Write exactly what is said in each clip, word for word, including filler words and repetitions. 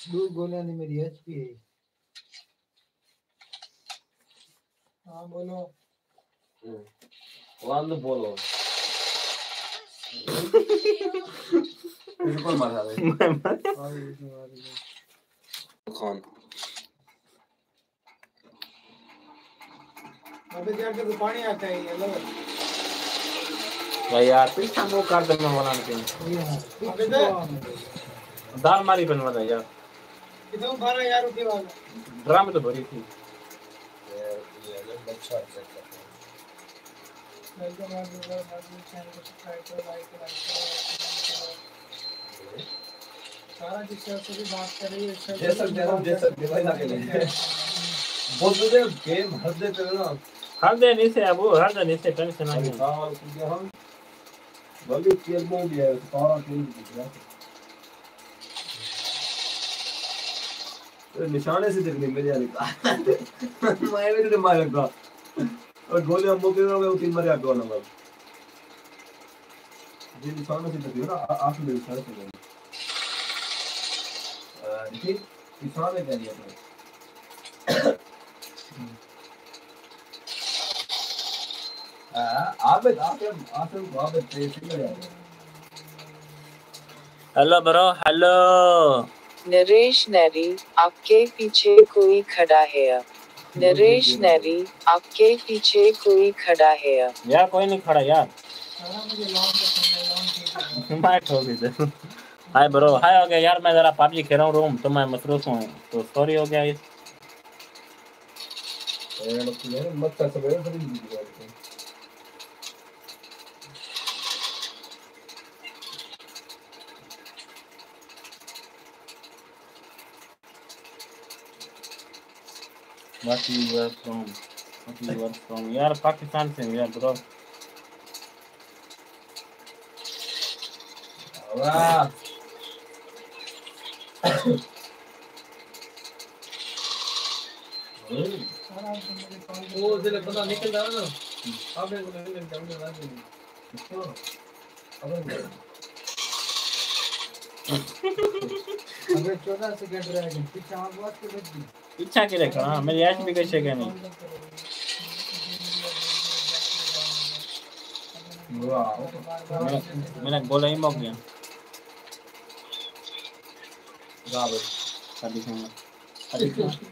दो गोलियां नहीं मेरी एचपी है। हाँ बोलो। वन बोलो। बिल्कुल मारा है। खान। अबे जाके तो पानी आता है ये लो। क्या यार पीछा वो कर दे मैं बोला नहीं। अबे दे। दाल मारी बनवा दे यार। कितना खाना यार उठी वाला। ड्राम तो भरी थी। यार ये अलग अच्छा अच्छा करता है। वेलकम ऑन द चैनल को सब्सक्राइब करो लाइक करो सारा जिससे सभी बात कर रही है जैसा जैसा जैसा दिखाई ना के लिए बोल दे गेम हर दे पे ना हर दे नहीं से अब हर दे नहीं से टेंशन नहीं है। हां क्योंकि हम बल्कि खेल में भी है सारा खेल भी है। तो निशाने से देखने मेरे यार का मैं भी तो मारेगा और गोली हम मोके में वो तीन मारे आगे वाला बस ये निशाने से देखिए ना आंख में निशाने से देखिए निशाने क्या दिया है। आप आप आप आप हेलो ब्रो हेलो। नरेश नरी आपके पीछे कोई खड़ा है। नरेश नरी आपके पीछे कोई खड़ा है। यार कोई नहीं खड़ा यार। मुझे लॉन्ग लॉन्ग मैं ठोक दे। हाय ब्रो हाय हो गया यार मैं जरा पबजी खेल रहा हूँ रूम तो मैं मसरूफ हूँ तो सॉरी हो गया ये। मत कर सवेरे थोड़ी What you were from? What you were from? यार पाकिस्तान से यार ब्रो। वाह वो जले बंदा निकल रहा है ना आप एक बोले ले जाओ ना इसको अबे अबे चौदह सेकंड रह गए पीछे आवाज बहुत के बच गई पीछा के देखो हां मेरी एच भी कैसे क्या नहीं। वाह मैंने गोला ही मौक गया। गाबे अभी खाना अभी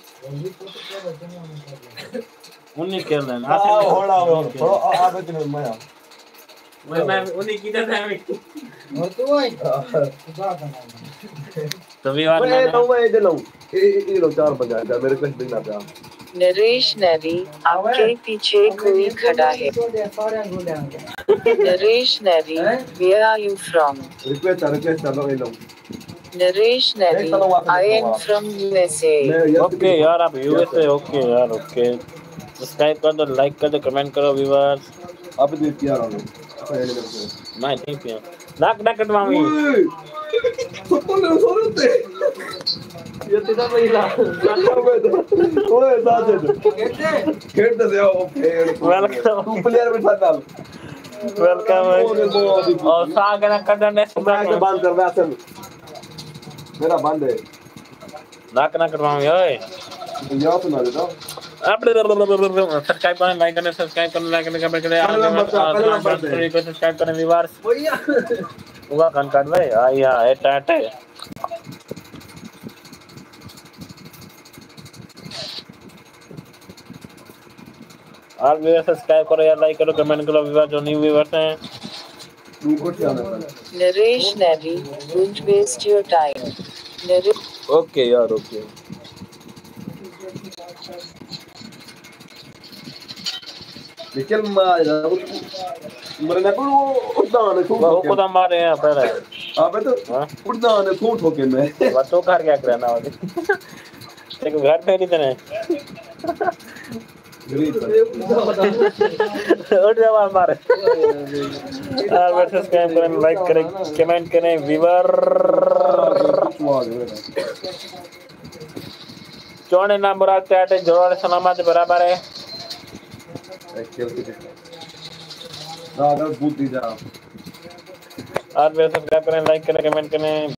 उन्हीं कर लेना आ होड़ा थोड़ा आगे चलो मैं मैं मैं उन्हीं की तरह मैं और तू आई तभी यार मैं तो मैं इधर लो ये लो चार बजा जा मेरे को दिन लगा। नरेश नरी आपके पीछे कोई खड़ा है। नरेश नरी where are you from? Request request चलो ये लो नरेश नरी I am from U S A. Okay यार आप यूएसए ओके यार ओके सब्सक्राइब कर दो लाइक कर दो कमेंट करो व्यूअर्स। अब दे दिया रहा हूं मैं नहीं पिया नाक नाक कटवाऊंगी तो ले सोते ये तेरा महिला ओए साथे खेल दे दे ओ फेर वेलकम तू प्लेयर में साथ डाल वेलकम और साग ना कटने से मैं बंद कर वैसे मेरा बंद है नाक नाक कटवाऊंगी ओए या सुना दे तो आप सब्सक्राइब करें लाइक करें सब्सक्राइब करें लाइक करें कमेंट करें सब्सक्राइब करें व्यूअर्स भैया हुआ कान काट भाई आया है टाट है आप भी सब्सक्राइब करो या लाइक करो कमेंट करो व्यूअर्स जो न्यू व्यूअर्स हैं नरेश नरी don't waste your time. Okay यार ओके लेकिन मारा मरने पर वो उड़ान है वो खुद हमारे यहाँ पर है अबे तो उड़ान है फूट होके मैं वो तो घर क्या करना वाले एक घर पे नहीं तने उठ जाओ हमारे यार सब्सक्राइब करें लाइक करें कमेंट करें व्यूअर चौड़े ना मुराद पे आटे जोड़े सलामत बराबर है ना ना बुद्धि जा और सब्सक्राइब करें लाइक करें कमेंट करें